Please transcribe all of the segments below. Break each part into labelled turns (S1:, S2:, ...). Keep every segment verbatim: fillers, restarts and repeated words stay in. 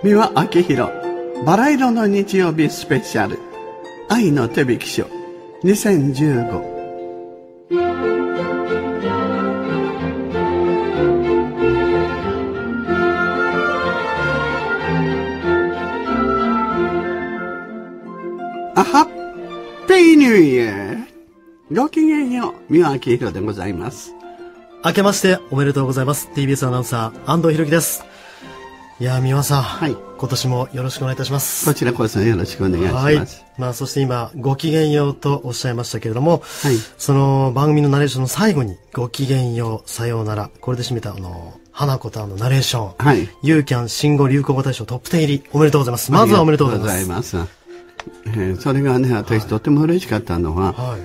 S1: 三輪明宏バラ色の日曜日スペシャル愛の手引き書にせんじゅうご。あハッピーニューイヤー。ごきげんよう、三輪明宏でございます。
S2: 明けましておめでとうございます。 ティービーエス アナウンサー安藤博樹です。いやー、三輪さん、はい、今年もよろしくお願いいたします。
S1: こちらこそよろしくお願いします。はい、
S2: まあ、そして今ごきげんようとおっしゃいましたけれども、はい、その番組のナレーションの最後にごきげんようさようなら、これで締めたあの花子とあのナレーション、はい、ユーキャン新語・流行語大賞トップじゅう入りおめでとうございます。まずはおめでとうございます。
S1: ありがとうございます。えー、それがね、私、はい、とても嬉しかったのは、はい、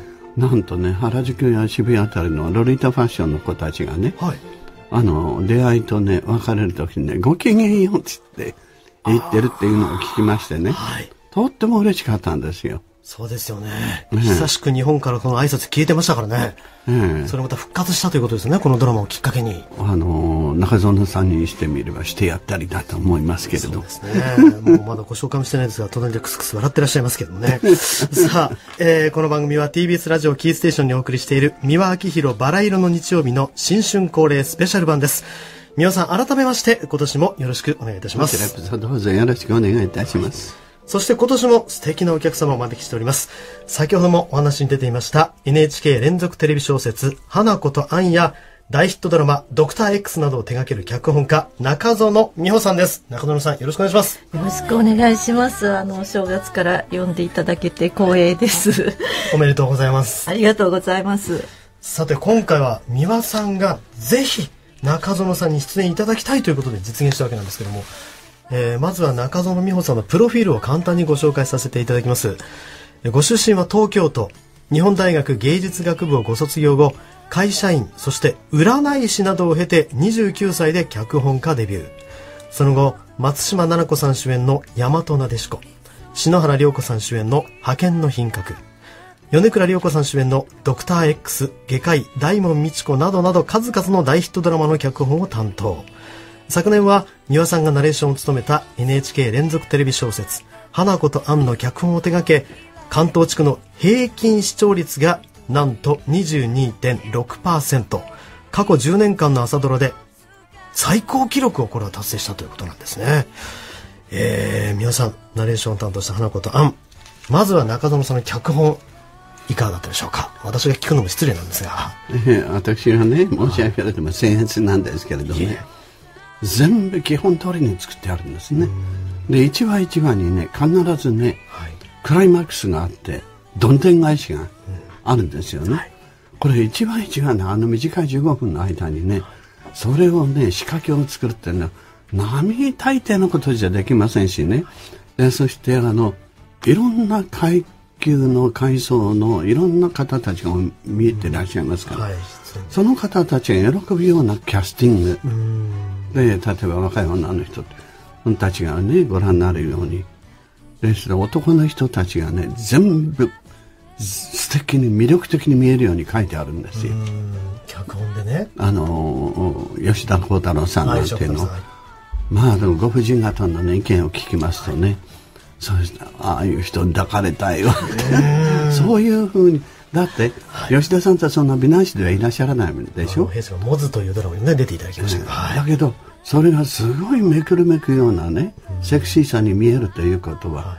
S1: なんとね、原宿や渋谷あたりのロリータファッションの子たちがね、はい、あの出会いとね別れる時にねごきげんようって言ってるっていうのを聞きましてね、はい、とっても嬉しかったんですよ。
S2: そうですよね、ね、久しく日本からこの挨拶消えてましたからね、ね、それまた復活したということですね、このドラマをきっかけに。
S1: あの中園さんにしてみればしてやったりだと思いますけれど。
S2: そうですねもうまだご紹介もしてないですが隣でクスクス笑ってらっしゃいますけどねさあ、えー、この番組は ティービーエス ラジオキーステーションにお送りしている三輪明宏バラ色の日曜日の新春恒例スペシャル版です。三輪さん、改めまして今年もよろしくお願いいたします。
S1: こちらこそどうぞよろしくお願いいたします。
S2: そして今年も素敵なお客様をお招きしております。先ほどもお話に出ていました エヌエイチケー 連続テレビ小説花子とアンや大ヒットドラマドクター X などを手掛ける脚本家中園美穂さんです。中園さん、よろしくお願いします。
S3: よろしくお願いします。あの正月から読んでいただけて光栄です
S2: おめでとうございます。
S3: ありがとうございます。
S2: さて、今回は美輪さんがぜひ中園さんに出演いただきたいということで実現したわけなんですけども、えー、まずは中園美穂さんのプロフィールを簡単にご紹介させていただきます。ご出身は東京都、日本大学芸術学部をご卒業後、会社員、そして占い師などを経てにじゅうきゅうさいで脚本家デビュー。その後、松島菜々子さん主演の大和なでしこ、篠原涼子さん主演の派遣の品格、米倉涼子さん主演のドクター X、外科医、大門未知子などなど数々の大ヒットドラマの脚本を担当。昨年は三輪さんがナレーションを務めた エヌエイチケー 連続テレビ小説花子とアンの脚本を手掛け、関東地区の平均視聴率がなんと にじゅうにてんろくパーセント、 過去じゅうねんかんの朝ドラで最高記録をこれは達成したということなんですね。えー、皆さんナレーションを担当した花子とアン、まずは中園さんの脚本いかがだったでしょうか。私が聞くのも失礼なんですが、
S1: えー、私はね申し訳なくても僭越なんですけれどね、全部基本通りに作ってあるんですね。で一話一話にね必ずね、はい、クライマックスがあってどんでん返しがあるんですよね、うんはい、これ一話一話ねあの短いじゅうごふんの間にね、はい、それをね仕掛けを作るっていうのは並大抵のことじゃできませんしね。でそしてあのいろんな階級の階層のいろんな方たちが見えていらっしゃいますから、うんはい、その方たちが喜ぶようなキャスティング、うんで例えば若い女の人たちがねご覧になるようにで男の人たちがね全部素敵に魅力的に見えるように書いてあるんですよ。
S2: 脚本でね、
S1: あの吉田鋼太郎さんなんていうの、まあでもご婦人方の、ね、意見を聞きますとね、はい、そうしたああいう人抱かれたいわそういうふうにだって、はい、吉田さんとはそんな美男子ではいらっしゃらないでしょ。
S2: 平成のモズというドラマに、ね、出ていただきましたけど、はい、
S1: だけどそれがすごいめくるめくようなね、うん、セクシーさに見えるということは、はい、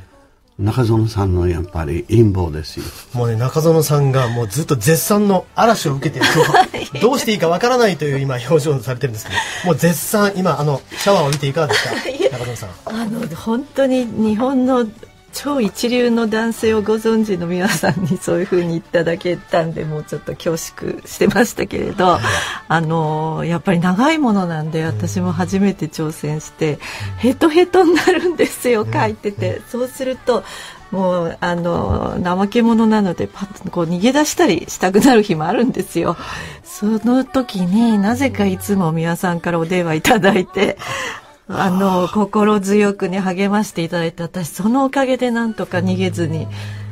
S1: 中園さんのやっぱり陰謀ですよ。
S2: もうね中園さんがもうずっと絶賛の嵐を受けてどうしていいかわからないという今表情をされてるんですけど、もう絶賛今あのシャワーを見ていかがですか中園さん。
S3: あの本当に日本の超一流の男性をご存知の皆さんにそういう風に言っていただけたんで、もうちょっと恐縮してましたけれど、はい、あのやっぱり長いものなんで私も初めて挑戦して、うん、ヘトヘトになるんですよ、うん、書いてて、うん、そうするともうあの怠け者なのでパッとこう逃げ出したりしたくなる日もあるんですよ。その時になぜかいつも皆さんからお電話いただいてあの心強くね励ましていただいて、私そのおかげでなんとか逃げずに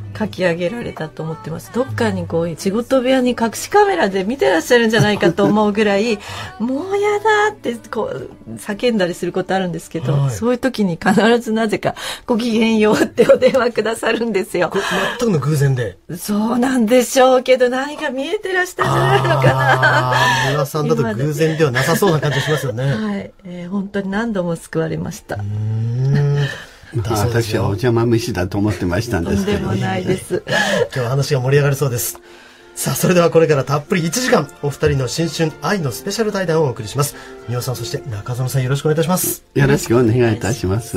S3: 書き上げられたと思ってます。どっかにこう仕事部屋に隠しカメラで見てらっしゃるんじゃないかと思うぐらいもうやだってこう叫んだりすることあるんですけど、はい、そういう時に必ずなぜかごきげんようってお電話くださるんですよ。
S2: 全くの偶然で。
S3: そうなんでしょうけど何か見えてらしたんじゃないのかな。
S2: 三輪さんだと偶然ではなさそうな感じしますよね。
S3: はい、えー、本当に何度も救われました。うー
S1: ん私はお邪魔虫だと思ってましたんですけど。
S3: とんでもないです。
S2: 今日は話が盛り上がりそうです。さあ、それではこれからたっぷりいちじかんお二人の新春愛のスペシャル対談をお送りします。三輪さん、そして中園さん、よろしくお願いいたします。
S1: よろしくお願いいたします。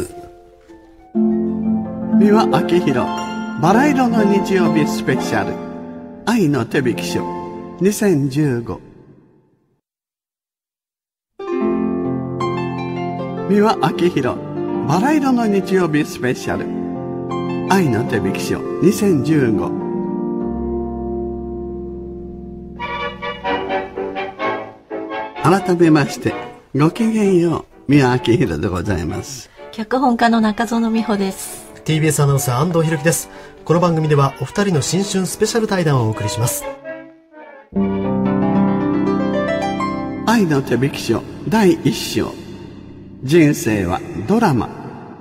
S1: 三輪明宏バラ色の日曜日スペシャル愛の手引き書にせんじゅうご。三輪明宏バラ色の日曜日スペシャル愛の手引き書にせんじゅうご。改めましてごきげんよう、三輪明宏でございます。
S3: 脚本家の中園美穂です。
S2: ティービーエス アナウンサー安藤裕樹です。この番組ではお二人の新春スペシャル対談をお送りします。
S1: 愛の手引き書だいいっ章、人生はドラマ。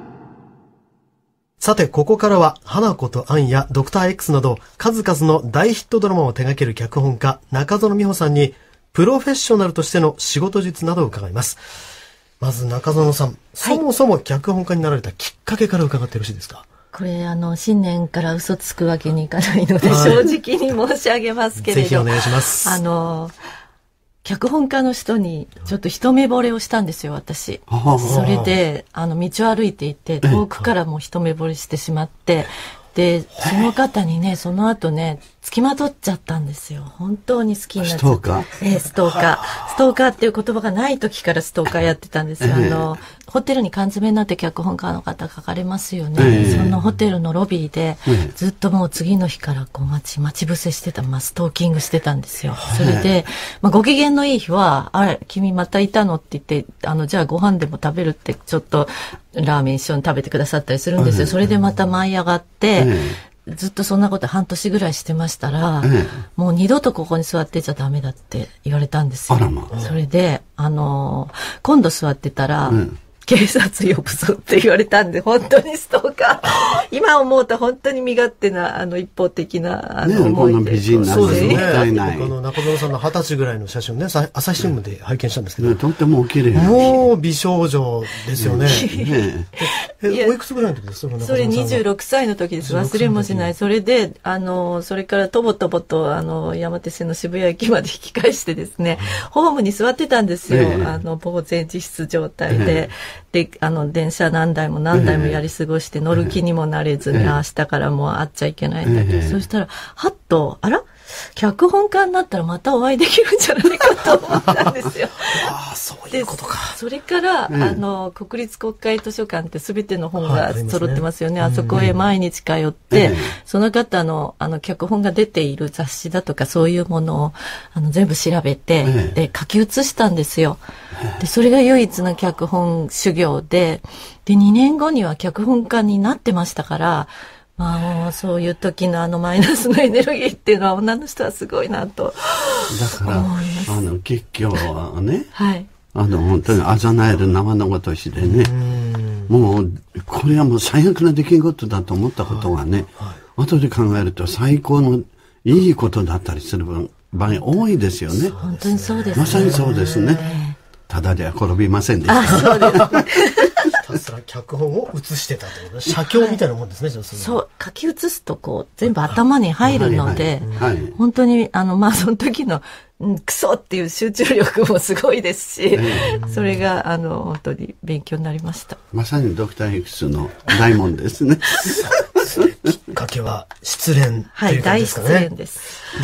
S2: さて、ここからは花子とアンやドクター X など数々の大ヒットドラマを手掛ける脚本家中園美穂さんにプロフェッショナルとしての仕事術などを伺います。まず中園さん、はい、そもそも脚本家になられたきっかけから伺ってよろしいですか？
S3: これあの新年から嘘つくわけにいかないので、はい、正直に申し上げますけれど、
S2: ぜひお願いします。
S3: あの脚本家の人にちょっと一目惚れをしたんですよ、私。それであの道を歩いていて遠くからも一目惚れしてしまって、でその方にねその後ね付きまとっちゃったんですよ。本当に好きになっちゃって。ストーカー、えー、ストーカーストーカーっていう言葉がない時からストーカーやってたんですよ。あのホテルに缶詰になって脚本家の方書かれますよね、えー、そのホテルのロビーでずっともう次の日からこう待ち待ち伏せしてた、まあ、ストーキングしてたんですよ。それで、まあ、ご機嫌のいい日はあれ君またいたのって言ってあのじゃあご飯でも食べるってちょっとラーメン一緒に食べてくださったりするんですよ。それでまた舞い上がって、ずっとそんなこと半年ぐらいしてましたら、もう二度とここに座ってちゃダメだって言われたんですよ。
S1: あらまあ。
S3: それであの今度座ってたら、うん警察呼ぶぞって言われたんで、本当にストーカー今思うと本当に身勝手なあの一方的なあの思いで、
S1: ね、この美人な
S2: そうですね。
S1: もったいない。
S2: この中園さんの二十歳ぐらいの写真をね、朝日新聞で拝見したんですけど、
S1: ね、とってもお綺麗。
S2: もう美少女ですよね。
S1: ね
S2: え、おいくつぐらいの時ですか？
S3: それにじゅうろくさいの時です。忘れもしない。それであのそれからとぼとぼとあの山手線の渋谷駅まで引き返してですね、ホームに座ってたんですよ。あの呆然自失状態で、であの電車何台も何台もやり過ごして乗る気にもなれずに、明日からもう会っちゃいけないんだけど、そしたらはっとあら脚本家になったらまたお会いできるんじゃないかと思ったんですよ。
S2: ああ、そういうことか。
S3: それから、うん、あの国立国会図書館って全ての本が揃ってますよね。はい、ありますね。あそこへ毎日通って、うん、その方のあの脚本が出ている雑誌だとかそういうものをあの全部調べて、うん、で書き写したんですよ。でそれが唯一の脚本修行で、でにねんごには脚本家になってましたから。まあ、そういう時のあのマイナスのエネルギーっていうのは女の人はすごいなと
S1: だからあの結局はね、
S3: はい、
S1: あの本当にあざなえる生のごとしでね、もうこれはもう最悪な出来事だと思ったことがね、はいはい、後で考えると最高のいいことだったりする場合多いですよね。
S3: 本当にそうですね。
S1: まさにそうですね。ただでは転びませんでした。
S3: あ、そうです
S2: ひたすら脚本を写してたということで、写経みたいなもんですね。はい、
S3: そう書き写すとこう全部頭に入るので、はいはいはい、本当にあのまあその時の、うん、クソっていう集中力もすごいですし、それがあの本当に勉強になりました。
S1: まさにドクター X の大門ですね。
S2: きっかけは失恋という感じですかね。はい、大失恋です。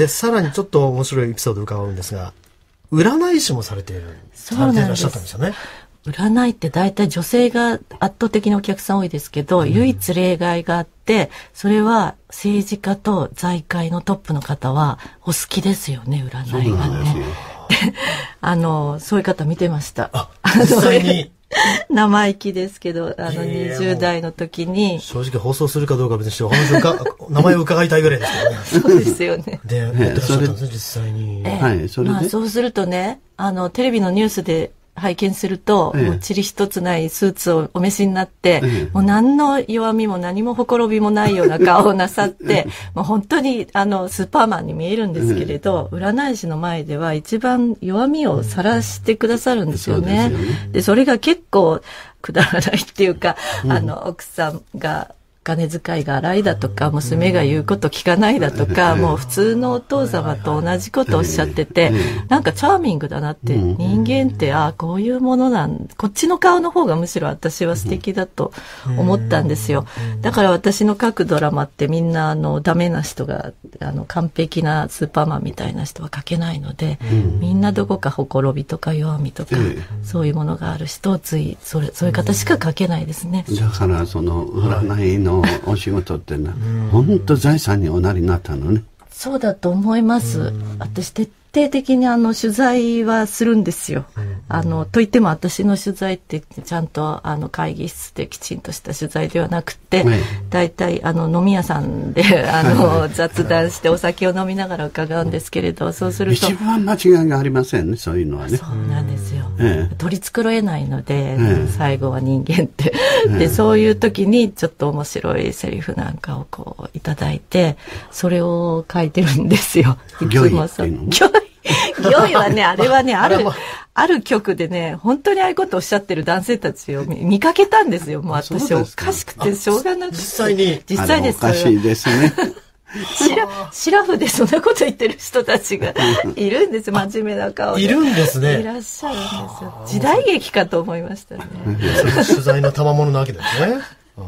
S2: でさらにちょっと面白いエピソードを伺うんですが、占い師もされている、
S3: そうなんです。
S2: されていらっしゃったんですよね。
S3: 占いって大体女性が圧倒的なお客さん多いですけど、うん、唯一例外があって、それは政治家と財界のトップの方はお好きですよね、占いがね。あのそういう方見てました。
S2: あ、実際に
S3: 生意気ですけど、あのにじゅう代の時に。
S2: 正直放送するかどうか別にして、お話をか、名前を伺いたいぐらいですけどね。
S3: そうですよね。
S2: で、やってらっしゃったんですね、実際に。
S3: ええ、
S1: はい、それで。
S3: まあそうするとね、あの、テレビのニュースで、拝見すると、ええ、もう塵一つないスーツをお召しになって、ええ、もう何の弱みも何もほころびもないような顔をなさって、もう本当にあのスーパーマンに見えるんですけれど、ええ、占い師の前では一番弱みを晒してくださるんですよね。うん、そうですよね。で、それが結構くだらないっていうか、うん、あの、奥さんが、金遣いが荒いだとか、娘が言うこと聞かないだとか、もう普通のお父様と同じことをおっしゃってて、なんかチャーミングだなって、人間って、ああ、こういうものなん、こっちの顔の方がむしろ私は素敵だと思ったんですよ。だから私の書くドラマってみんな、あの、ダメな人が、あの、完璧なスーパーマンみたいな人は書けないので、みんなどこかほころびとか弱みとか、そういうものがある人をつい、それ、そういう方しか書けないですね。
S1: だから、その、占いの、お仕事ってのは本当財産におなりになったのね。
S3: そうだと思います。私徹底的にあの取材はするんですよ。あのといっても私の取材ってちゃんとあの会議室できちんとした取材ではなくて、だいたいあの飲み屋さんであの雑談してお酒を飲みながら伺うんですけれど、そうすると
S1: 一番間違いがありませんね、そういうのはね。
S3: そうなんですよ。
S1: ええ、
S3: 取り繕えないので、ええ、最後は人間って、ええ、でそういう時にちょっと面白いセリフなんかをこういただいて、それを書いてるんですよ。
S1: いつもそう。
S3: 行為はね、あれはね、ある、ある局でね、本当にああいうことをおっしゃってる男性たちを見、見かけたんですよ。もう私おかしくてしょうがなくて。
S2: 実際に。
S3: 実際です。
S1: おかしいですね。
S3: シラ、シラフでそんなこと言ってる人たちがいるんです。真面目な顔で。
S2: いるんですね。
S3: いらっしゃるんですよ。時代劇かと思いましたね。
S2: 取材の賜物なわけですね。はい、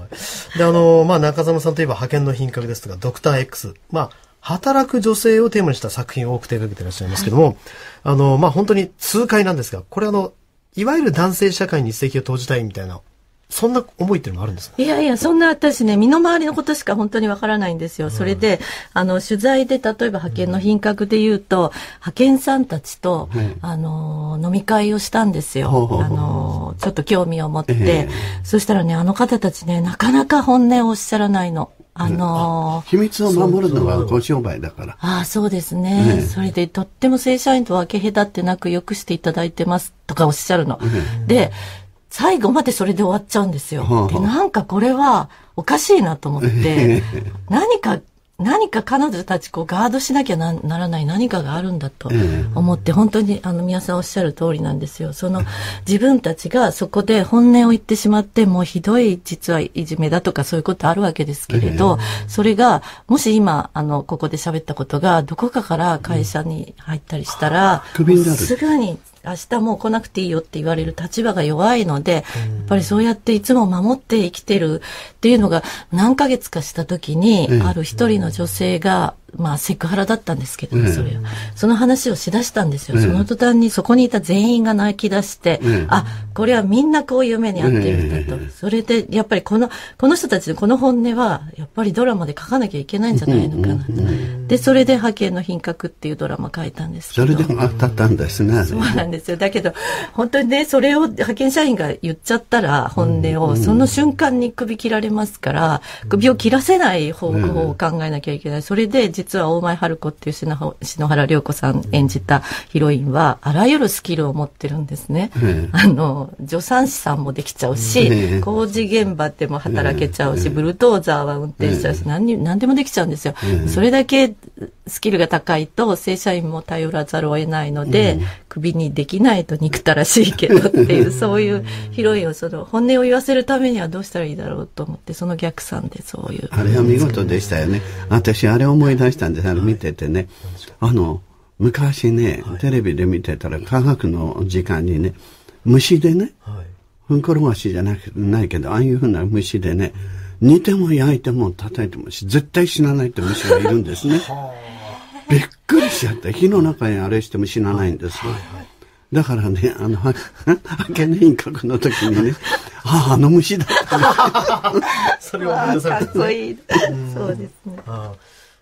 S2: で、あの、まあ、中園さんといえば派遣の品格ですとか、ドクター X。まあ、働く女性をテーマにした作品を多く手掛けていらっしゃいますけども、はい、あの、まあ、本当に痛快なんですが、これあの、いわゆる男性社会に一石を投じたいみたいな、そんな思いっていうのもあるんですか？
S3: いやいや、そんな私ね、身の回りのことしか本当にわからないんですよ。それで、あの、取材で、例えば派遣の品格で言うと、派遣さんたちと、うん、あの、飲み会をしたんですよ。あの、ちょっと興味を持って。えー、そしたらね、あの方たちね、なかなか本音をおっしゃらないの。あのー、
S1: 秘密を守るのがご商売だから。
S3: ああ、そうですね、ね。それで、とっても正社員と分け隔ってなくよくしていただいてますとかおっしゃるの。うん、で、最後までそれで終わっちゃうんですよ。はあ、で、なんかこれはおかしいなと思って、何か、何か彼女たちこうガードしなきゃ な, ならない何かがあるんだと思って、本当にあの宮さんおっしゃる通りなんですよ。その自分たちがそこで本音を言ってしまって、もうひどい実はいじめだとかそういうことあるわけですけれど、それがもし今あのここで喋ったことがどこかから会社に入ったりしたら、すぐに明日もう来なくていいよって言われる立場が弱いので、やっぱりそうやっていつも守って生きてるっていうのが何ヶ月かした時に、ある一人の女性が、まあセクハラだったんですけど、それその話をしだしたんですよ。その途端にそこにいた全員が泣き出して、あ、これはみんなこういう目に遭ってるんだと。それでやっぱりこの、この人たちのこの本音は、やっぱりドラマで書かなきゃいけないんじゃないのかなと。で、それで派遣の品格っていうドラマ書いたんですけど。
S1: それで当たったんですね。
S3: そうなんですよ。だけど、本当にね、それを派遣社員が言っちゃったら、本音を、その瞬間に首切られますから、首を切らせない方法を考えなきゃいけない。それで、実は大前春子っていう篠原涼子さん演じたヒロインは、あらゆるスキルを持ってるんですね。あの、助産師さんもできちゃうし、工事現場でも働けちゃうし、ブルドーザーは運転しちゃうし、何に、何でもできちゃうんですよ。それだけスキルが高いと、正社員も頼らざるを得ないので、首にできないと憎たらしいけどっていう、そういうヒロインをその本音を言わせるためにはどうしたらいいだろうと思って、その逆算でそういう。
S1: あれは見事でしたよね。私、あれ思い出したんです。あれ見ててね。あの、昔ね、テレビで見てたら科学の時間にね、虫でね、ふんころがしじゃなくないけど、ああいうふうな虫でね、煮ても焼いても叩いても絶対死なないって虫がいるんですね。びっくりしちゃった。火の中にあれしても死なないんですよ。だからね、あの、派遣品格の時にね、ああ、あの虫だった。
S2: それを思い出されて、
S3: かっこいい。そうですね。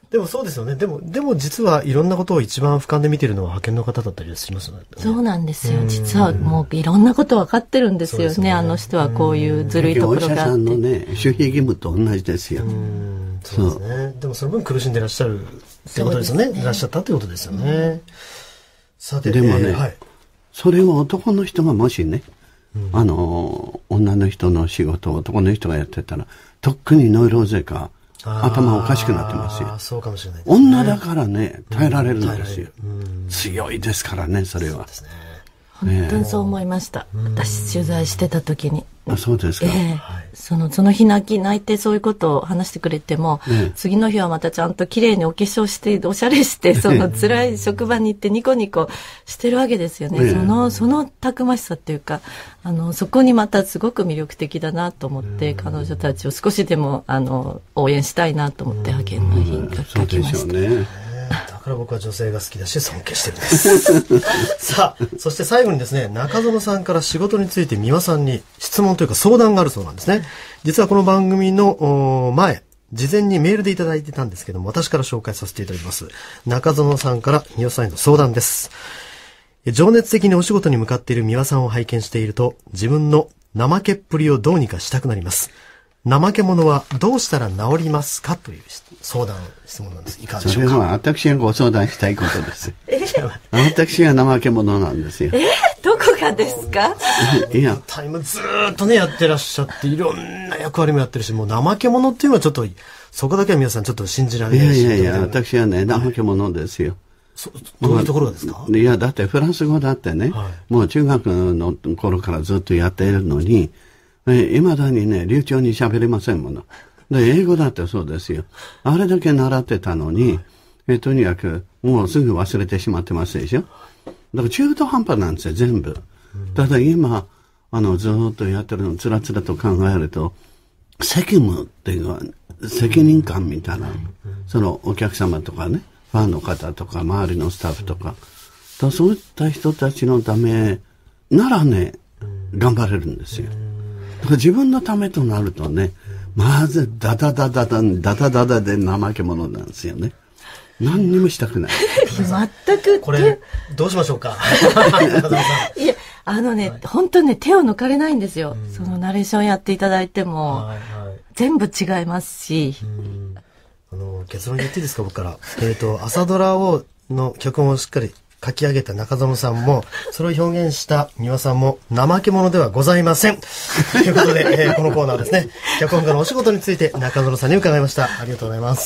S2: でもそうですよね。でも、でも実はいろんなことを一番俯瞰で見てるのは派遣の方だったりしますよね。
S3: そうなんですよ。実はもういろんなこと分かってるんですよ ね, ね。あの人はこういうずるいところがあって。
S1: お医者さんのね、守秘義務と同じですよ。
S2: うんそうですね。でもその分苦しんでいらっしゃるってことですよね。いらっしゃったってことですよね。さて、
S1: でもね、
S2: えーはい、そ
S1: れを男の人がもしね、うん、あの、女の人の仕事を男の人がやってたら、とっくにノイローゼか、頭おかしくなってますよ。
S2: そうかもしれないですね。
S1: 女だからね、耐えられるんですよ。うん、強いですからね、それは。そうですね。
S3: 本当にそう思いました。ね、私取材してた時に。
S1: あ、そうですか。
S3: えーはい、そのその日泣き泣いてそういうことを話してくれても、ね、次の日はまたちゃんと綺麗にお化粧しておしゃれしてその辛い職場に行ってニコニコしてるわけですよね。ねそのそのたくましさっていうか、あのそこにまたすごく魅力的だなと思って、彼女たちを少しでもあの応援したいなと思って派遣の日に書きました。
S1: そうでしょうね。
S2: だから僕は女性が好きだし尊敬してるんですさあ、そして最後にですね、中園さんから仕事について三輪さんに質問というか相談があるそうなんですね。実はこの番組の前、事前にメールでいただいてたんですけども、私から紹介させていただきます。中園さんから三輪さんへの相談です。情熱的にお仕事に向かっている三輪さんを拝見していると、自分の怠けっぷりをどうにかしたくなります。怠け者はどうしたら治りますかという相談質問なんです。いかがでしょうか。
S1: それは私がご相談したいことです。私が怠け者なんですよ。
S3: えー、どこがですか。
S2: いや、タイムずーっとねやってらっしゃって、いろんな役割もやってるし、もう怠け者っていうのはちょっとそこだけは皆さんちょっと信じられないし。
S1: いやいやいや、私はね怠け者ですよ。
S2: そどういうところがですか。
S1: いやだってフランス語だってね、はい、もう中学の頃からずっとやっているのに。いまだにね、流暢に喋れませんもの。で、英語だってそうですよ。あれだけ習ってたのに、えとにかく、もうすぐ忘れてしまってますでしょ。だから中途半端なんですよ、全部。ただ今、あの、ずっとやってるのをつらつらと考えると、責務っていうのは、責任感みたいな、そのお客様とかね、ファンの方とか、周りのスタッフとか、だそういった人たちのためならね、頑張れるんですよ。だから自分のためとなるとね、まずダダダダダダダダダで怠け者なんですよね。何にもしたくない。
S3: 全く
S2: これどうしましょうか。
S3: いやあのね、はい、本当にね手を抜かれないんですよ。うん、そのナレーションやっていただいても、はいはい、全部違いますし。うん、
S2: あの結論言っていいですか僕から。えっと朝ドラをの脚本をしっかり書き上げた中園さんも、それを表現した三輪さんも怠け者ではございません。ということで、えー、このコーナーですね、脚本家のお仕事について中園さんに伺いました。ありがとうございます。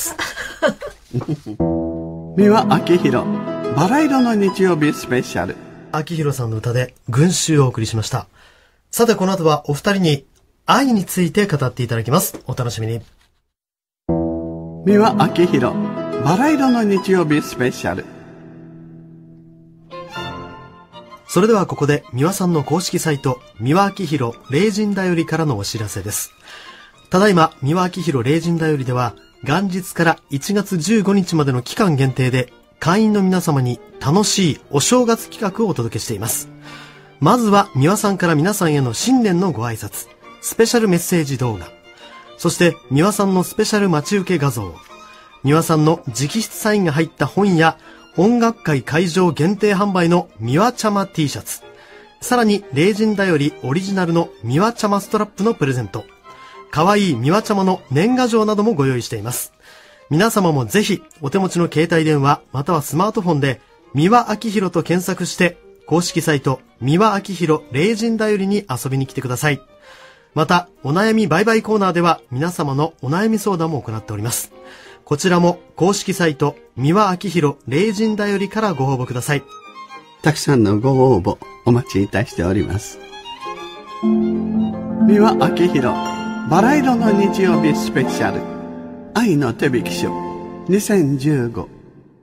S1: 三輪明宏、バラ色の日曜日スペシャル。
S2: 明宏さんの歌で群衆をお送りしました。さてこの後はお二人に愛について語っていただきます。お楽しみに。
S1: 三輪明宏、バラ色の日曜日スペシャル。
S2: それではここで三輪さんの公式サイト三輪明宏霊人だよりからのお知らせです。ただいま三輪明宏霊人だよりでは元日からいちがつじゅうごにちまでの期間限定で会員の皆様に楽しいお正月企画をお届けしています。まずは三輪さんから皆さんへの新年のご挨拶、スペシャルメッセージ動画、そして三輪さんのスペシャル待ち受け画像、三輪さんの直筆サインが入った本や音楽会会場限定販売の三輪ちゃま T シャツ、さらに霊人だよりオリジナルの三輪ちゃまストラップのプレゼント、かわいい三輪ちゃまの年賀状などもご用意しています。皆様もぜひお手持ちの携帯電話またはスマートフォンで三輪明宏と検索して公式サイト三輪明宏霊人だよりに遊びに来てください。またお悩み売買コーナーでは皆様のお悩み相談も行っております。こちらも公式サイト三輪明宏霊人だよりからご応募ください。
S1: たくさんのご応募お待ちいたしております。三輪明宏バラ色の日曜日スペシャル愛の手引き書にせんじゅうご。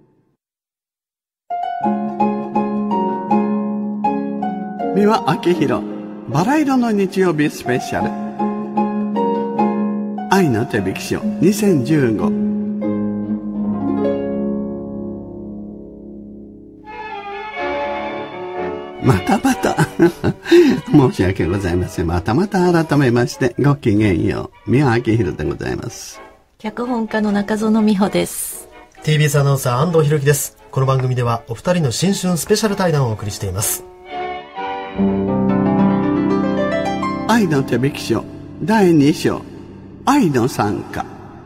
S1: 三輪明宏バラ色の日曜日スペシャル愛の手引き書にせんじゅうご。またまた申し訳ございません。またまた改めましてごきげんよう、三輪明宏でございます。
S3: 脚本家の中園美穂です。
S2: ティービーエス アナウンサー安藤博樹です。この番組ではお二人の新春スペシャル対談をお送りしています。
S1: 愛の手引き書だいに章、愛の参加。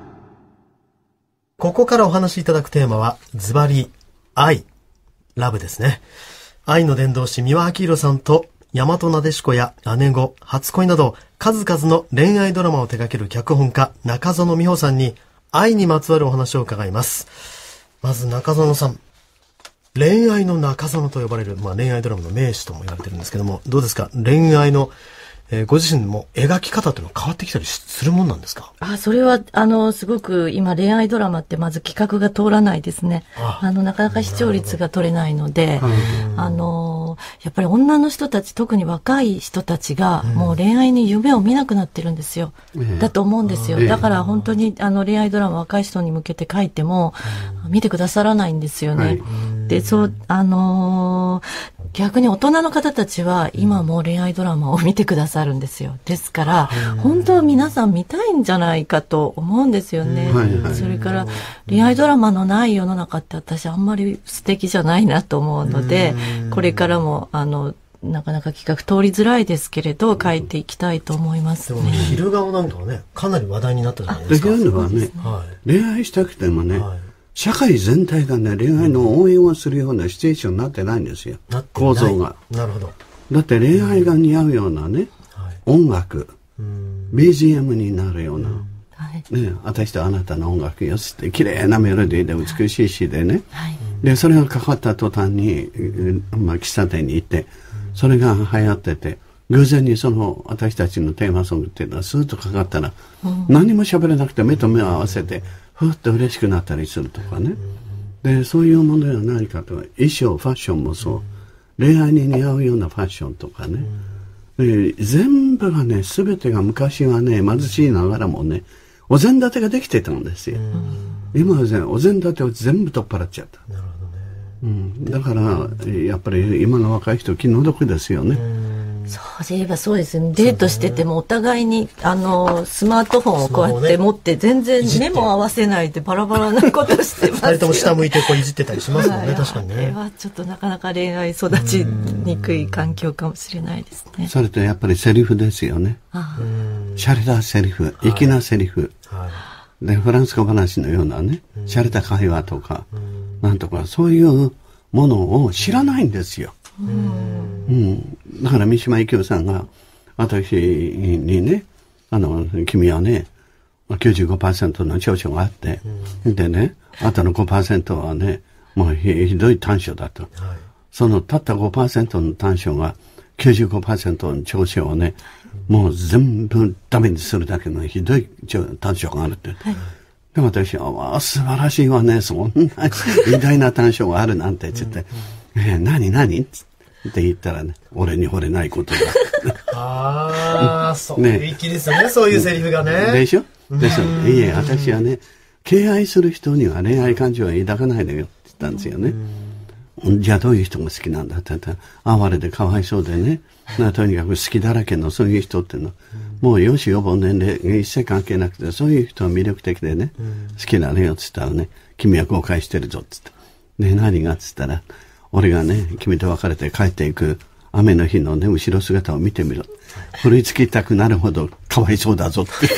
S2: ここからお話しいただくテーマはズバリ愛、ラブですね。愛の伝道師三輪明宏さんと大和なでしこや姉子、初恋など数々の恋愛ドラマを手掛ける脚本家中園美穂さんに愛にまつわるお話を伺います。まず中園さん、恋愛の中園と呼ばれる、まあ、恋愛ドラマの名手とも言われてるんですけども、どうですか、恋愛の、えー、ご自身も描き方というのは変わってきたりするもんなんですか？
S3: あ、それはあのすごく今恋愛ドラマってまず企画が通らないですね。ああのなかなか視聴率が取れないので、あのやっぱり女の人たち、特に若い人たちがもう恋愛に夢を見なくなってるんですよ、うん、だと思うんですよ。だから本当にあの恋愛ドラマ若い人に向けて書いても見てくださらないんですよね、はい、でそうあのー逆に大人の方たちは今も恋愛ドラマを見てくださるんですよ。ですから本当は皆さん見たいんじゃないかと思うんですよね。それから恋愛ドラマのない世の中って私あんまり素敵じゃないなと思うので、これからもあのなかなか企画通りづらいですけれど書いていきたいと思いますね。
S2: でも昼顔なんかはね、かなり話題になったじゃないですか。
S1: というのはね、はい、恋愛したくてもね、はい、社会全体がね、恋愛の応援をするようなシチュエーションになってないんですよ。構造が。
S2: なるほど。
S1: だって恋愛が似合うようなね、うん、音楽、うん、ビージーエム になるような、うんね、私とあなたの音楽よしって綺麗なメロディーで美しい詩でね、はい、でそれがかかった途端に、まあ、喫茶店に行って、それが流行ってて、偶然にその私たちのテーマソングっていうのはスーッとかかったら、うん、何も喋れなくて目と目を合わせてふっと嬉しくなったりするとかね。でそういうものではないかと。衣装ファッションもそう、恋愛に似合うようなファッションとかね、で全部がね、全てが昔はね、貧しいながらもね、お膳立てができてたんですよ。今はね、お膳立てを全部取っ払っちゃった。なるほどね。うん、だからやっぱり今の若い人気の毒ですよね。
S3: そうで言えばそうですね。デートしててもお互いにあのスマートフォンをこうやって持って全然目も合わせないでバラバラなことしてますよ。
S2: 二人とも下向いてこういじってたりしますもんね、はい、確かにね。
S3: あれはちょっとなかなか恋愛育ちにくい環境かもしれないですね。
S1: それとやっぱりセリフですよね。シャレたセリフ、粋なセリフ、はい、でフランス語話のようなね、シャレた会話とかなんとか、そういうものを知らないんですよ。うんうん、だから三島由紀夫さんが私にね、あの君はね きゅうじゅうごパーセント の長所があって、うん、でね、あとの ごパーセント はね、もうひ, ひどい短所だと、はい、そのたった ごパーセント の短所が きゅうじゅうごパーセント の長所をね、もう全部ダメにするだけのひどい短所があるって、はい、で私は素晴らしいわね、そんな偉大な短所があるなんて言って、えー、何何って言ったらね、俺に惚れないことだ。
S2: ああ、そういう粋ですよね、そういうセリフがね。
S1: でしょですよね。いえ、私はね、敬愛する人には恋愛感情は抱かないでよって言ったんですよね。じゃあどういう人が好きなんだって言ったら、哀れでかわいそうでね、とにかく好きだらけのそういう人っていうのは、もうよしよぼ年齢一切関係なくて、そういう人は魅力的でね、好きなのよって言ったらね、君は後悔してるぞって言って。で、何がって言ったら、俺がね、君と別れて帰っていく雨の日のね、後ろ姿を見てみろ。振りつきたくなるほどかわいそうだぞって。素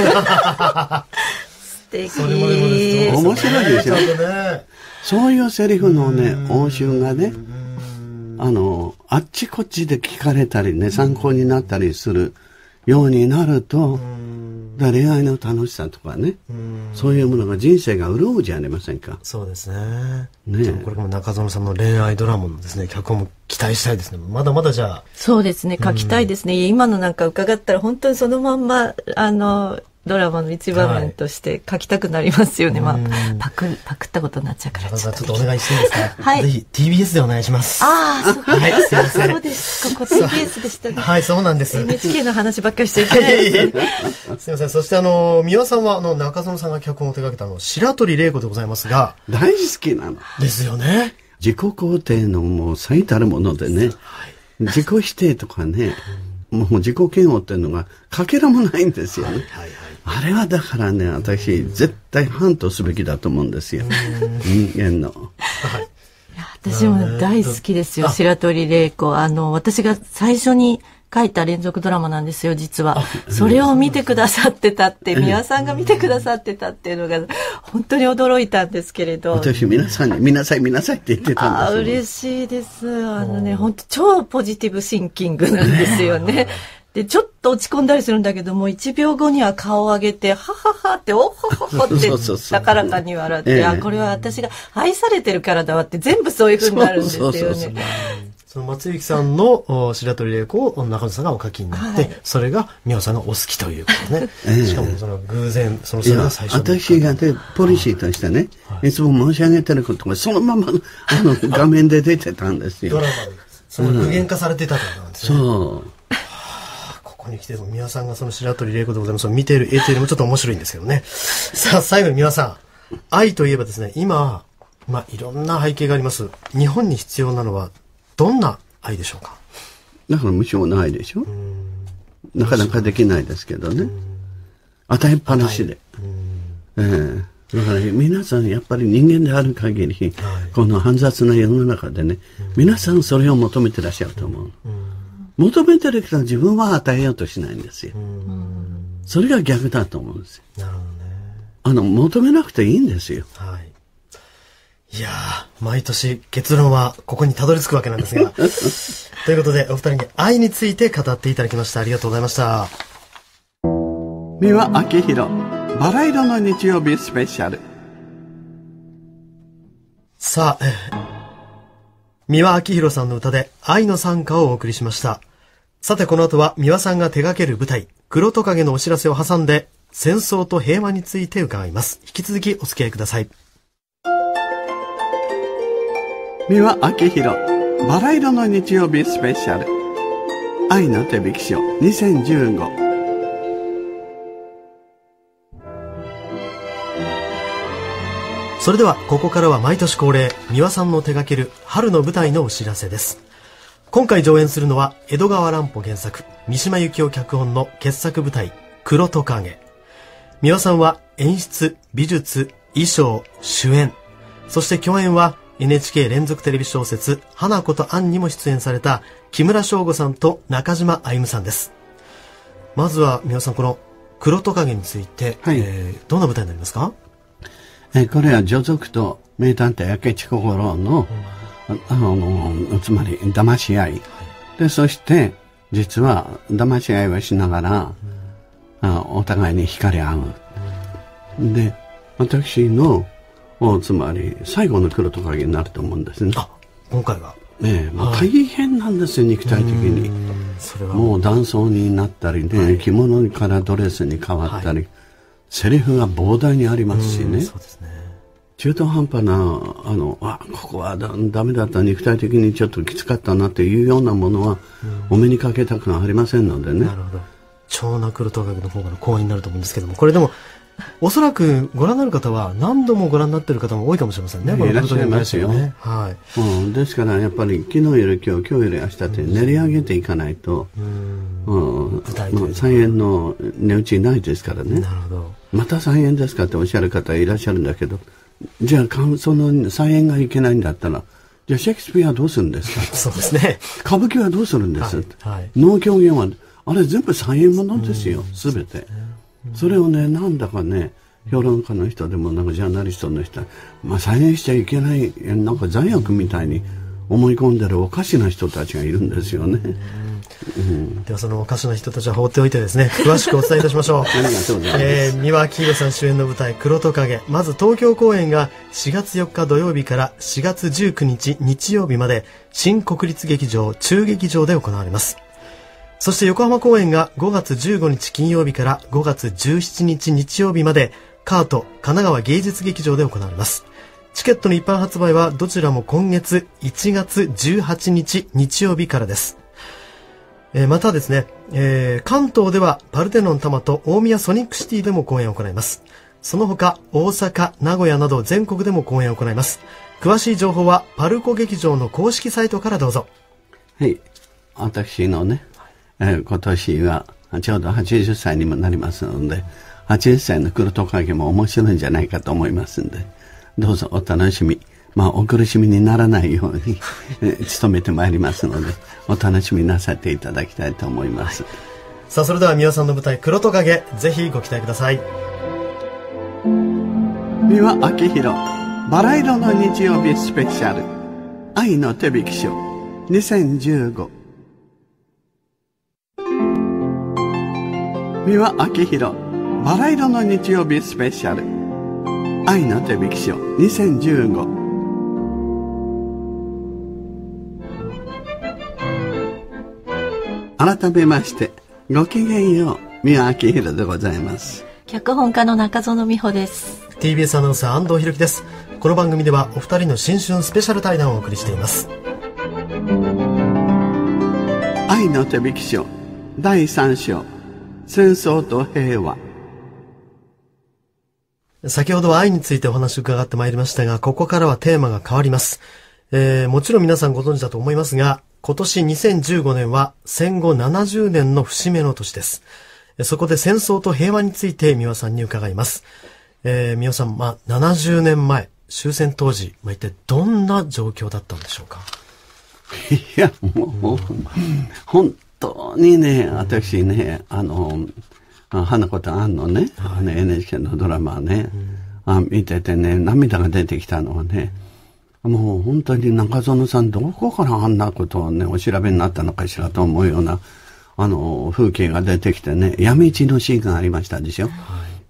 S3: 敵。
S1: 面白いでしょ。そういうセリフのね、応酬がね、あの、あっちこっちで聞かれたりね、参考になったりするようになると、だ恋愛の楽しさとかね、そういうものが人生が潤うじゃありませんか。
S2: そうですね。ね、これからも中園さんの恋愛ドラマのですね、脚本も期待したいですね。まだまだじゃあ。
S3: そうですね、書きたいですね。今のなんか伺ったら本当にそのまんまあのドラマの一場面として書きたくなりますよね。はい、まあパクパクったことになっちゃうから
S2: ちょっとちょっとお願いしていいですか。
S3: はい。
S2: ぜひ ティービーエス でお願いします。
S3: ああ、そう、
S2: はい、すいません。
S3: そうです。ここ ティービーエス でしたね。
S2: はい、そうなんです。
S3: エヌエイチケー の話ばっかりしちゃいけないですね。
S2: すいません。そしてあの三輪さんはあの中園さんが脚本を手掛けたあの白鳥玲子でございますが、
S1: 大好きなの。
S2: ですよね。
S1: 自己肯定のもう最たるものでね、はい、自己否定とかね、 もう自己嫌悪っていうのがかけらもないんですよね。はいはいはい、あれはだからね、私、絶対反とすべきだと思うんですよ。人間の。はい、
S3: 私も大好きですよ、白鳥麗子。あの、私が最初に書いた連続ドラマなんですよ、実は。それを見てくださってたって、美輪さんが見てくださってたっていうのが、本当に驚いたんですけれど。
S1: 私、皆さんに、見なさい、見なさいって言ってたんですよ。
S3: あ、嬉しいです。あのね、本当超ポジティブシンキングなんですよね。で、ちょっと落ち込んだりするんだけども、一秒後には顔を上げて、はははって、おほほほって、高らかに笑って、ええ、あ、これは私が愛されてるからだわって、全部そういう風になるんですよね。そうそうそうそう、
S2: その松雪さんの白鳥麗子を中野さんがお書きになって、はい、それが美輪さんのお好きということね。ええ、しかもその偶然、そのそれが最初に。
S1: 私がね、ポリシーとしてね、はい、いつも申し上げてることがそのままあの画面で出てたんですよ。
S2: ドラマで。その具現化されてたということなんですね。
S1: うん、そう。
S2: ここに来ても美輪さんがその白鳥麗子でございます。見ている絵というのもちょっと面白いんですけどね。さあ、最後に美輪さん。愛といえばですね、今、まあ、いろんな背景があります。日本に必要なのは、どんな愛でしょうか？
S1: だから無償の愛でしょ。なかなかできないですけどね。与えっぱなしで。えー、だから皆さんやっぱり人間である限り、はい、この煩雑な世の中でね、皆さんそれを求めてらっしゃると思う。求めてるけど自分は与えようとしないんですよ。それが逆だと思うんですよ。なるほどね。あの、求めなくていいんですよ。はい。
S2: いやー、毎年結論はここにたどり着くわけなんですが。ということで、お二人に愛について語っていただきました。ありがとうございました。
S1: 三輪明宏、バラ色の日曜日スペシャル。
S2: さあ、えー三輪明宏さんの歌で愛の賛歌をお送りしました。さてこの後は三輪さんが手掛ける舞台、黒トカゲのお知らせを挟んで、戦争と平和について伺います。引き続きお付き合いください。
S1: 三輪明宏、バラ色の日曜日スペシャル。愛の手引き書にせんじゅうご。
S2: それではここからは毎年恒例、三輪さんの手掛ける春の舞台のお知らせです。今回上演するのは江戸川乱歩原作、三島由紀夫脚本の傑作舞台、黒トカゲ。三輪さんは演出、美術、衣装、主演、そして共演は エヌエイチケー 連続テレビ小説花子とアンにも出演された木村翔吾さんと中島歩さんです。まずは三輪さん、この黒トカゲについて、はい、えー、どんな舞台になりますか？
S1: えこれは女賊と名探偵明智小五郎の、うん、あのつまり騙し合い、はい、でそして実は騙し合いをしながら、うん、あお互いに惹かれ合う、うん、で私のつまり最後の黒トカゲになると思うんですね。
S2: あ、今回は
S1: ねえ、もう大変なんですよ、はい、肉体的に。それはもう男装になったりね、はい、着物からドレスに変わったり、はい、セリフが膨大にありますしね。そうですね。中途半端な、あの、あ、ここはだダメだった、肉体的にちょっときつかったなっていうようなものは、お目にかけたくはありませんのでね。なるほど。
S2: 超な黒トカゲの方が公認になると思うんですけども、これでも、おそらくご覧になる方は何度もご覧になっている方も多いかもしれませんね。
S1: いらっしゃいますよ。ね、はい。うん、ですからやっぱり昨日より今日、今日より明日って練り上げていかないと、うん、うん、まあ、再演の値打ちないですからね。なるほど。また再演ですかっておっしゃる方いらっしゃるんだけど、じゃあその再演がいけないんだったら、じゃあシェイクスピアはどうするんですか？
S2: そうですね。
S1: 歌舞伎はどうするんです？はいはい、能狂言はあれ全部再演ものですよ、すべて。それをね、なんだかね、評論家の人でもなんかジャーナリストの人、まあ再現しちゃいけない、なんか罪悪みたいに思い込んでるおかしな人たちがいるんですよね。うん、
S2: ではそのおかしな人たちは放っておいてですね、詳しくお伝えいたしましょう。ありがとうございます。えー、三輪明宏さん主演の舞台黒トカゲ、まず東京公演がしがつよっか土曜日からしがつじゅうくにち日曜日まで新国立劇場中劇場で行われます。そして横浜公演がごがつじゅうごにち金曜日からごがつじゅうしちにち日曜日までカート神奈川芸術劇場で行われます。チケットの一般発売はどちらも今月いちがつじゅうはちにち日曜日からです。えー、またですね、えー、関東ではパルテノン多摩と大宮ソニックシティでも公演を行います。その他大阪、名古屋など全国でも公演を行います。詳しい情報はパルコ劇場の公式サイトからどうぞ。
S1: はい、私のね、 えー、今年はちょうどはちじゅっさいにもなりますので、はちじゅっさいの黒トカゲも面白いんじゃないかと思いますんで、どうぞお楽しみ。まあ、お苦しみにならないように努めてまいりますので、お楽しみなさっていただきたいと思います。はい、
S2: さあ、それでは三輪さんの舞台黒トカゲ、ぜひご期待ください。
S1: 三輪明宏バラ色の日曜日スペシャル愛の手引き書にせんじゅうご。三輪明宏バラ色の日曜日スペシャル愛の手引き書にせんじゅうご。改めましてごきげんよう、三輪明宏でございます。
S3: 脚本家の中園美穂です。
S2: ティービーエス アナウンサー安藤裕樹です。この番組ではお二人の新春スペシャル対談をお送りしています。
S1: 愛の手引き書だいさん章、戦争と平和。
S2: 先ほどは愛についてお話を伺ってまいりましたが、ここからはテーマが変わります。えー、もちろん皆さんご存知だと思いますが、今年にせんじゅうごねんは戦後ななじゅうねんの節目の年です。そこで戦争と平和について三輪さんに伺います。えー、三輪さん、まあ、ななじゅうねんまえ、終戦当時、まあ、一体どんな状況だったんでしょうか。
S1: いや、もう、うん、本当にね、私ね、あの、花子とアンのね、はい、エヌエイチケー のドラマね、うん、あ見ててね、涙が出てきたのはね、もう本当に中園さんどこからあんなことをね、お調べになったのかしらと思うような、あの、風景が出てきてね、闇市のシーンがありましたでしょ。はい、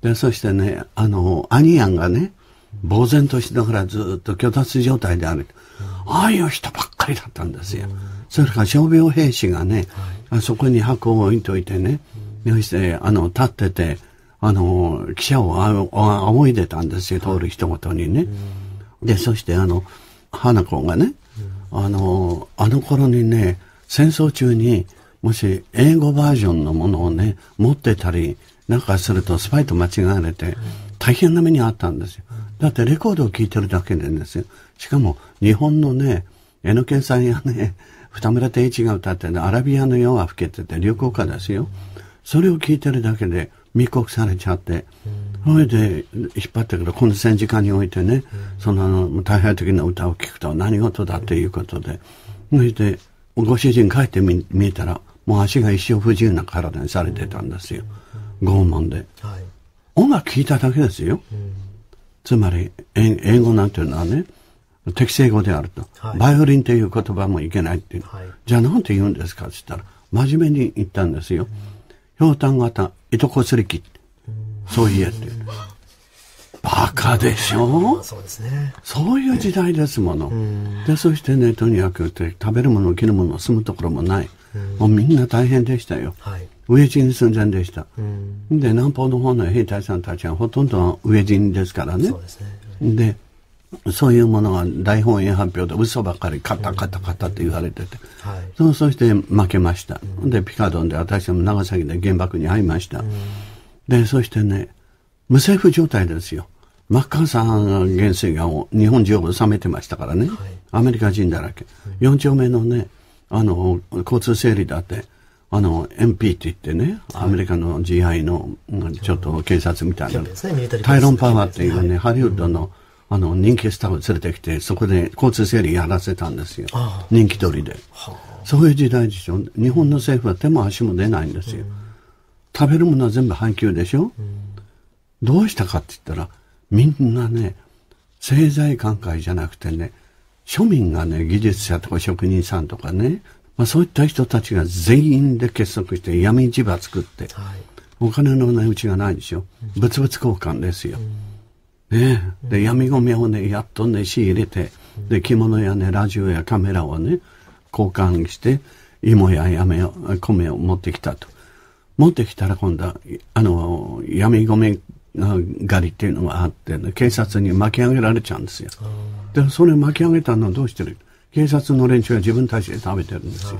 S1: で、そしてね、あの、アニヤンがね、呆然としながらずっと虚脱状態である。うん、ああいう人ばっかりだったんですよ。うん、それから傷病兵士がね、はい、あそこに箱を置いといてね、そして、あの、立ってて、あの、汽車をあおいでたんですよ、通る人ごとにね。うん、で、そして、あの、花子がね、うん、あの、あの頃にね、戦争中に、もし英語バージョンのものをね、持ってたりなんかするとスパイと間違われて大変な目にあったんですよ。だってレコードを聴いてるだけでですよ。しかも日本のね、N Kさんやね、二村定一が歌ってるアラビアの夜が更けてて流行歌ですよ。それを聴いてるだけで密告されちゃって、それで引っ張ってくるこの戦時下においてね、その大変的な歌を聴くと何事だということで、それでご主人帰ってみ見たら、もう足が一生不自由な体にされてたんですよ。拷問で。はい、音楽聴いただけですよ。うん、つまり、英語なんていうのはね、適正語であると。はい、バイオリンという言葉もいけないっていう。はい、じゃあなんて言うんですかって言ったら、真面目に言ったんですよ。ひょうたん型、糸こすり器。そう言えって。バカでしょ、
S2: そうですね。
S1: そういう時代ですもの。で、そしてね、とにかく食べるもの、着るもの、住むところもない。もうみんな大変でしたよ。はい、飢え死に寸前でした。で、南方の方の兵隊さんたちはほとんど飢え死にですからね。そうですね。で、そういうものが大本営発表で嘘ばっかりカタカタカタって言われてて。はい、そう、そして負けました。で、ピカドンで私も長崎で原爆に遭いました。で、そしてね、無政府状態ですよ。マッカーサー元帥が日本中を治めてましたからね。はい、アメリカ人だらけ。よん丁目のね、あの、交通整理だって、あの、エムピー って言ってね、はい、アメリカの ジーアイ の、ちょっと警察みたいな、ね、タイロンパワーっていうね、はい、ハリウッドの、あの、人気スターを連れてきて、そこで交通整理やらせたんですよ。人気取りで。そういう時代でしょ。日本の政府は手も足も出ないんですよ。うん、食べるものは全部配給でしょ。うん、どうしたかって言ったら、みんなね、政財官会じゃなくてね、庶民がね、技術者とか職人さんとかね、まあそういった人たちが全員で結束して闇市場作って、はい、お金の値打ちがないでしょ。物々交換ですよ。うん、ねえ。で、闇米をね、やっとね、仕入れて、で、着物やね、ラジオやカメラをね、交換して、芋や米を、米を持ってきたと。持ってきたら今度は、あの、闇米狩りっていうのがあって、ね、警察に巻き上げられちゃうんですよ。で、それ巻き上げたのはどうしてる？警察の連中は自分たちで食べてるんですよ。はい、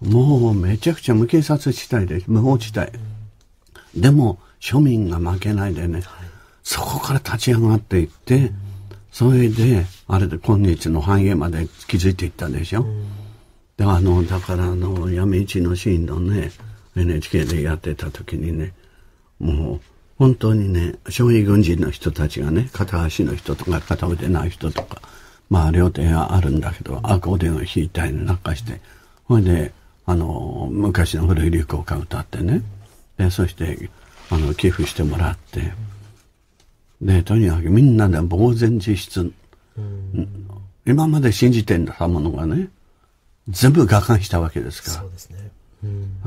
S1: もうめちゃくちゃ無警察地帯で、無法地帯。うん、でも、庶民が負けないでね、はい、そこから立ち上がっていって、うん、それで、あれで今日の繁栄まで築いていったでしょ。うん、 であのだからあの闇市のシーンのね エヌエイチケー でやってた時にね、もう本当にね、将棋軍人の人たちがね、片足の人とか片腕ない人とか、まあ両手があるんだけど、アコーディオンを弾いたりなんかして、ほいであの昔の古い流行歌を歌ってね、でそしてあの寄付してもらって、でとにかくみんなで呆然自失、うん、今まで信じてたものがね、全部瓦解したわけですから。
S2: そうですね。うん、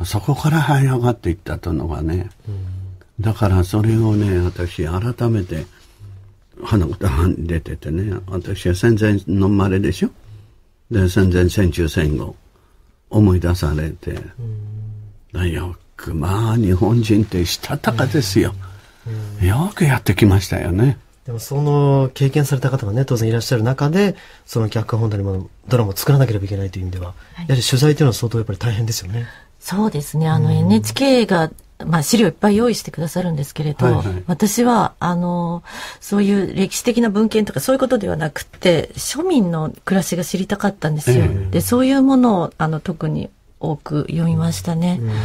S1: そこから這い上がっていったというのがね、うん、だからそれをね、私改めて花歌に出ててね、私は戦前の生まれでしょ。で戦前戦中戦後思い出されて、うん、よくまあ日本人ってしたたかですよ、うんうん、よくやってきましたよね。
S2: でもその経験された方がね、当然いらっしゃる中で、その脚本本もドラマを作らなければいけないという意味では、はい、やはり取材というのは相当やっぱり大変ですよね。
S3: そうですね。あの エヌエイチケー が、まあ、資料いっぱい用意してくださるんですけれど、はいはい、私はあのそういう歴史的な文献とかそういうことではなくて、庶民の暮らしが知りたかったんですよ。えー、でそういうものをあの特に多く読みましたね。うん、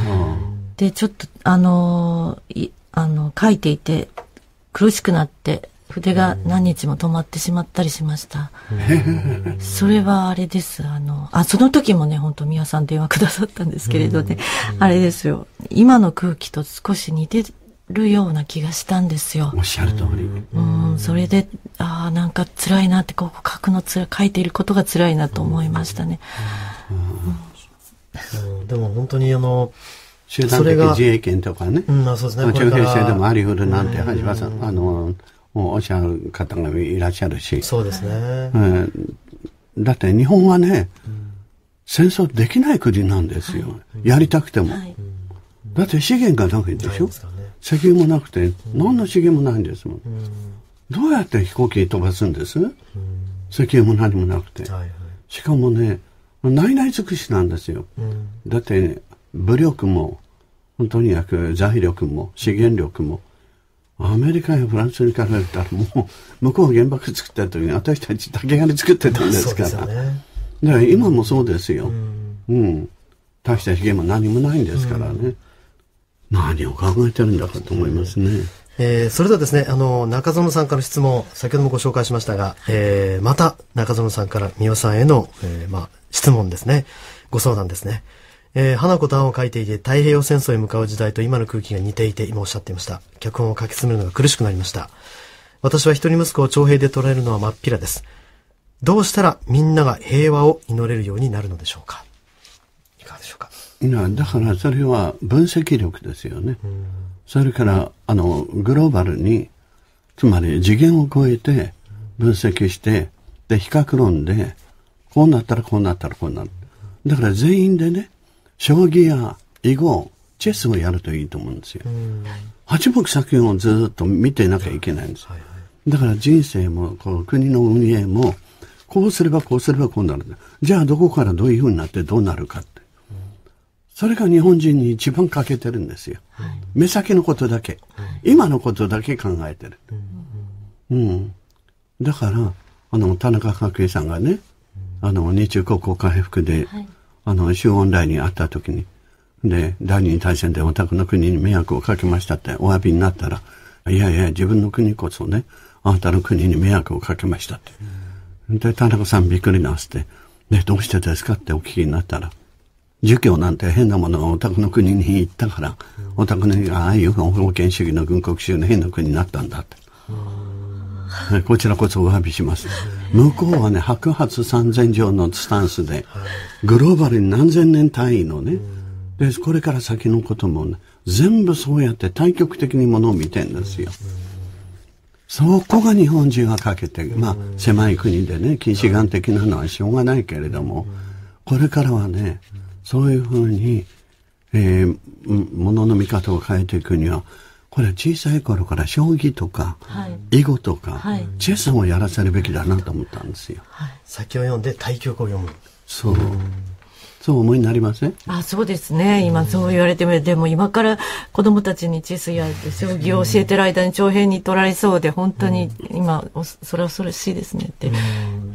S3: でちょっとあのいあの書いていて苦しくなって筆が何日も止まってしまったりしました。それはあれです。あの、あ、その時もね、本当宮さん電話くださったんですけれどね、あれですよ。今の空気と少し似てるような気がしたんですよ。
S1: おっしゃる通り。
S3: うん、それで、ああ、なんか辛いなって、ここ書くのつら、書いていることが辛いなと思いましたね。
S2: うん、でも本当にあの、
S1: 集団的自衛権とかね、
S2: うん、そうですね。
S1: 徴兵制でもあり得るなんて、はじまさん、あの、もうおっしゃる方がいらっしゃるし。
S2: そうですね。
S1: うん、だって日本はね、うん、戦争できない国なんですよ。はい、やりたくても。はい、だって資源がないでしょ。ね、石油もなくて、何の資源もないんですもん。うん、どうやって飛行機飛ばすんです、うん、石油も何もなくて。はいはい、しかもね、ないない尽くしなんですよ。うん、だって、ね、武力も、とにかく財力も資源力も、アメリカやフランスに比べたらもう向こう原爆作った時に私たち竹槍作ってたんですから。そうですよね。だから今もそうですよ。うん。うん、大した資源も何もないんですからね。うん、何を考えてるんだかと思いますね。
S2: えー、それではですね、あの中園さんから質問、先ほどもご紹介しましたが、えー、また中園さんから三輪さんへの、えー、まあ質問ですね、ご相談ですね。えー、花子とアンを書いていて太平洋戦争へ向かう時代と今の空気が似ていて今おっしゃっていました。脚本を書き進めるのが苦しくなりました。私は一人息子を徴兵で捉えるのは真っ平です。どうしたらみんなが平和を祈れるようになるのでしょうか。いかがでしょうか。
S1: いや、だからそれは分析力ですよね。それからあのグローバルに、つまり次元を超えて分析してで比較論でこうなったらこうなったらこうなる。だから全員でね、将棋や囲碁、チェスをやるといいと思うんですよ。八目作品をずっと見てなきゃいけないんです。はいはい、だから人生もこの国の運営もこうすればこうすればこうなる。じゃあどこからどういうふうになってどうなるかって。うん、それが日本人に一番欠けてるんですよ。はい、目先のことだけ、はい、今のことだけ考えてる。うんうん、だからあの田中角栄さんがね、あの日中国交回復で、はい、あの周恩来に会った時にで第二次大戦でお宅の国に迷惑をかけましたってお詫びになったら、いやいや自分の国こそねあなたの国に迷惑をかけましたって、うん、で田中さんびっくりなすってでどうしてですかってお聞きになったら、儒教なんて変なものがお宅の国に行ったから、うん、お宅の国がああいう封建主義の軍国主義の変な国になったんだって、うん、こちらこそお詫びします。向こうはね白髪三千条のスタンスでグローバルに何千年単位のね、でこれから先のことも、ね、全部そうやって対極的にものを見てるんですよ。そこが日本人はかけて、まあ狭い国でね近視眼的なのはしょうがないけれども、これからはねそういうふうに、えー、ものの見方を変えていくには、これ小さい頃から将棋とか、はい、囲碁とか、はい、チェスをやらせるべきだなと思ったんですよ。
S2: はい、先を読んで対局を読む。
S1: そう。そう思いになりません？
S3: あ、そうですね。今そう言われても、でも今から子供たちにチェスや将棋を教えてる間に徴兵に取られそうで、本当に今恐ろしいですねって。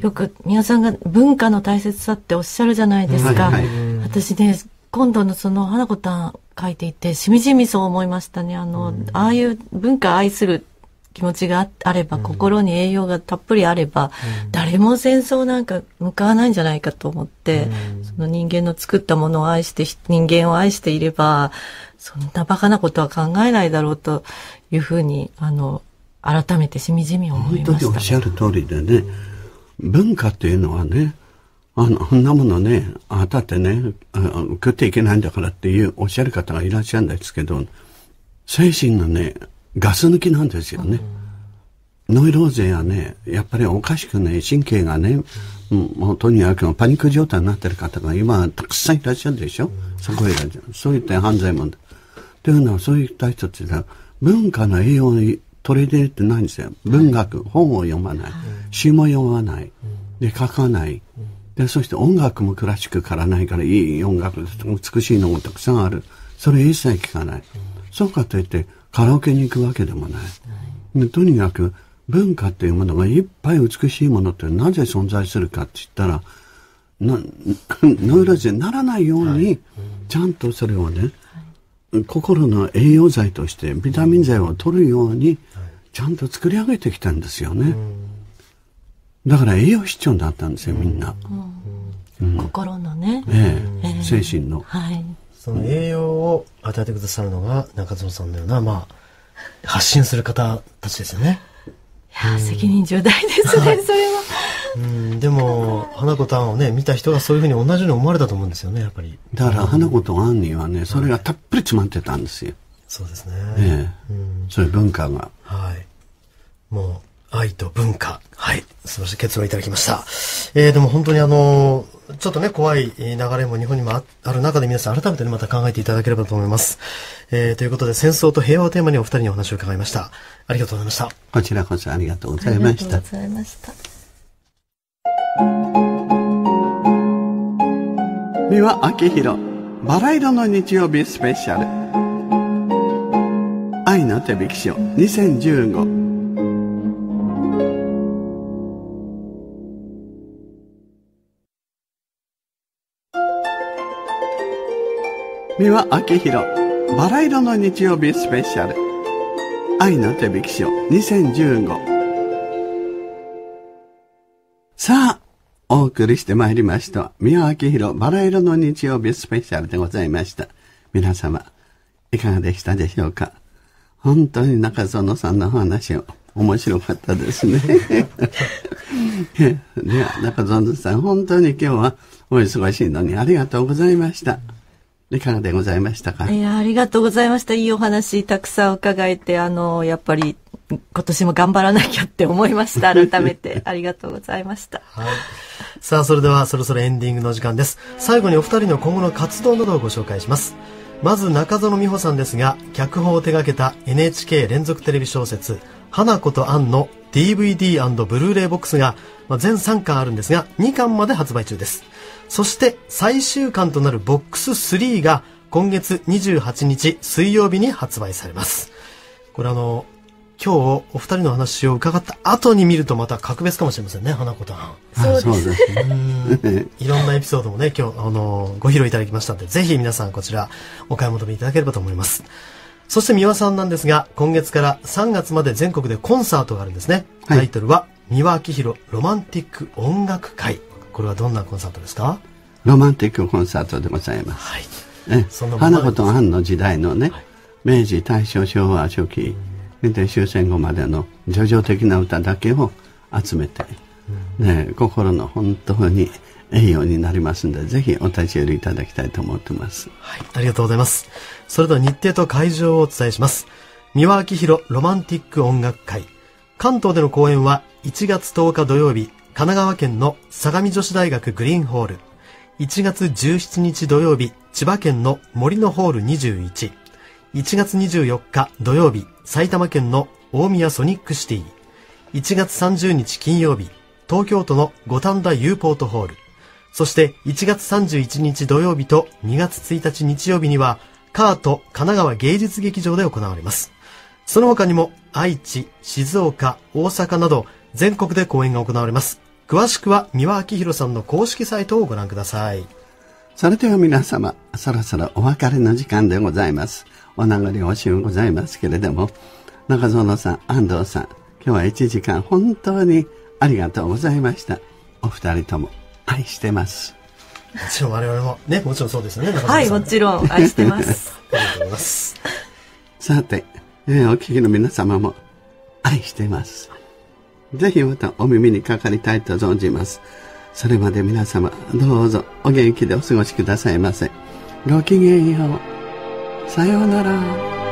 S3: よく宮さんが文化の大切さっておっしゃるじゃないですか。はいはい、私ね、今度のその花子たん書いていてしみじみそう思いましたね。あの、うん、ああいう文化を愛する気持ちがあれば、うん、心に栄養がたっぷりあれば、うん、誰も戦争なんか向かわないんじゃないかと思って、うん、その人間の作ったものを愛して人間を愛していればそんなバカなことは考えないだろうというふうにあの改めてしみじみ思いました。
S1: 本当におっしゃる通りでね、文化っていうのはね、あの、こんなものね、あたってね、食っていけないんだからっていうおっしゃる方がいらっしゃるんですけど、精神がね、ガス抜きなんですよね。ノイローゼやね、やっぱりおかしくね、神経がね、うん、もうとにかくパニック状態になってる方が今たくさんいらっしゃるでしょ。そこへいらっしゃる。そういった犯罪も。というのはそういった人たちが文化の栄養に取り入れてないんですよ。文学、本を読まない。詩も読まない。で、書かない。で、そして音楽もクラシックからないからいい音楽、美しいのもたくさんある。それ一切聞かない。そうかといってカラオケに行くわけでもない。でとにかく文化っていうものがいっぱい美しいものってなぜ存在するかって言ったら、なノイローゼにならないように、ちゃんとそれをね、心の栄養剤としてビタミン剤を取るようにちゃんと作り上げてきたんですよね。だから栄養失調になったんですよ、みんな。
S3: うんうん、心のね、
S1: えええー、精神の、
S2: はい、その栄養を与えてくださるのが中園さんのような、まあ、発信する方たちですよね。
S3: いや、責任重大ですね、それは。
S2: うん、でも花子たんをね見た人がそういうふうに同じように思われたと思うんですよね、やっぱり。
S1: だから花子とアンにはね、それがたっぷり詰まってたんですよ。
S2: そうですね。
S1: ええ、うん、そういう文化が。
S2: はい。もう愛と文化、はい、素晴らしい結論いただきました。えー、でも本当にあのちょっとね怖い流れも日本にも あ, ある中で皆さん改めて、ね、また考えていただければと思います。えー、ということで戦争と平和をテーマにお二人にお話を伺いました。ありがとうございました。
S1: こちらこそありがとうございました。ありがとうございました。三輪明宏バラ色の日曜日スペシャル愛の手引き書にせんじゅうご。三輪明宏バラ色の日曜日スペシャル愛の手引き書にせんじゅうご。さあお送りしてまいりました三輪明宏バラ色の日曜日スペシャルでございました。皆様いかがでしたでしょうか。本当に中園さんのお話を面白かったですね。では中園さん本当に今日はお忙しいのにありがとうございました。いかがでございましたか。
S3: いや、ありがとうございました。いいお話たくさん伺えて、あのやっぱり今年も頑張らなきゃって思いました。改めてありがとうございました。
S2: はい。さあそれではそろそろエンディングの時間です。最後にお二人の今後の活動などをご紹介します。まず中園美穂さんですが、脚本を手掛けた エヌエイチケー 連続テレビ小説花子とアンの ディーブイディー& ブルーレイボックスが、まあ、全さんかんあるんですがにかんまで発売中です。そして最終巻となるボックススリーが今月にじゅうはちにち水曜日に発売されます。これあの今日お二人の話を伺った後に見るとまた格別かもしれませんね、花子とアン。
S3: そうです。
S2: うんいろんなエピソードもね今日あのご披露いただきましたので、ぜひ皆さんこちらお買い求めいただければと思います。そして三輪さんなんですが、今月からさんがつまで全国でコンサートがあるんですね。タイトルは三輪明宏ロマンティック音楽会。これはどんなコンサートですか。
S1: ロマンティックコンサートでございます。はい、え花子とアンの時代のね、はい、明治大正昭和初期で終戦後までの叙情的な歌だけを集めて、うんね、心の本当に栄養になりますので、ぜひお立ち寄りいただきたいと思ってます。
S2: はい、ありがとうございます。それでは日程と会場をお伝えします。三輪明宏ロマンティック音楽会。関東での公演はいちがつとおか土曜日、神奈川県の相模女子大学グリーンホール。いちがつじゅうしちにち土曜日、千葉県の森のホールにじゅういち。いちがつにじゅうよっか土曜日、埼玉県の大宮ソニックシティ。いちがつさんじゅうにち金曜日、東京都の五反田 U ポートホール。そしていちがつさんじゅういちにち土曜日とにがつついたち日曜日には、カート神奈川芸術劇場で行われます。その他にも愛知、静岡、大阪など全国で公演が行われます。 詳しくは三輪明宏さんの公式サイトをご覧ください。
S1: それでは皆様、そろそろお別れの時間でございます。お名残惜しゅうございますけれども、中園さん、安藤さん、今日はいちじかん本当にありがとうございました。お二人とも愛してます。
S2: もちろん我々もね、もちろんそうですよね。
S3: はい、もちろん愛してます。
S2: ありがとうございます。
S1: さて、えー、お聞きの皆様も愛してます。ぜひまたお耳にかかりたいと存じます。それまで皆様どうぞお元気でお過ごしくださいませ。ごきげんよう。さようなら。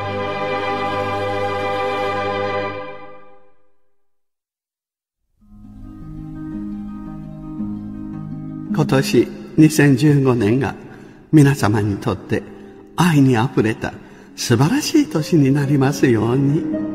S1: 今年にせんじゅうごねんが皆様にとって愛にあふれた素晴らしい年になりますように。